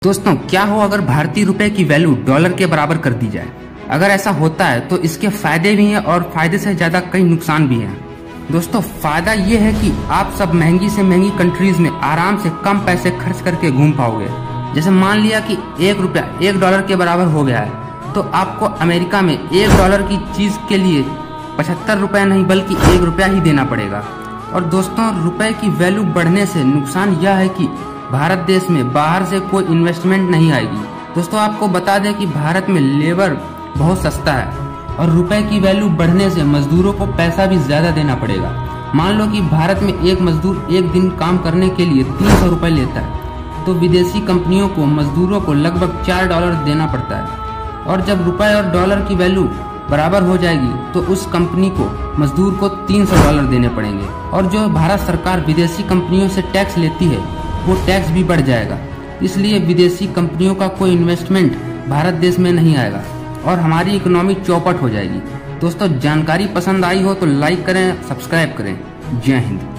दोस्तों, क्या हो अगर भारतीय रुपए की वैल्यू डॉलर के बराबर कर दी जाए। अगर ऐसा होता है तो इसके फायदे भी हैं और फायदे से ज्यादा कई नुकसान भी हैं। दोस्तों, फायदा ये है कि आप सब महंगी से महंगी कंट्रीज में आराम से कम पैसे खर्च करके घूम पाओगे। जैसे मान लिया कि $1 के बराबर हो गया है, तो आपको अमेरिका में $1 की चीज के लिए 75 रुपए नहीं बल्कि ₹1 ही देना पड़ेगा। और दोस्तों, रुपए की वैल्यू बढ़ने से नुकसान यह है कि भारत देश में बाहर से कोई इन्वेस्टमेंट नहीं आएगी। दोस्तों, आपको बता दें कि भारत में लेबर बहुत सस्ता है और रुपए की वैल्यू बढ़ने से मजदूरों को पैसा भी ज्यादा देना पड़ेगा। मान लो कि भारत में एक मजदूर एक दिन काम करने के लिए 300 रुपए लेता है, तो विदेशी कंपनियों को मजदूरों को लगभग $4 देना पड़ता है। और जब रुपए और डॉलर की वैल्यू बराबर हो जाएगी तो उस कंपनी को मजदूर को $300 देने पड़ेंगे। और जो भारत सरकार विदेशी कंपनियों से टैक्स लेती है वो टैक्स भी बढ़ जाएगा। इसलिए विदेशी कंपनियों का कोई इन्वेस्टमेंट भारत देश में नहीं आएगा और हमारी इकोनॉमी चौपट हो जाएगी। दोस्तों, जानकारी पसंद आई हो तो लाइक करें, सब्सक्राइब करें। जय हिंद।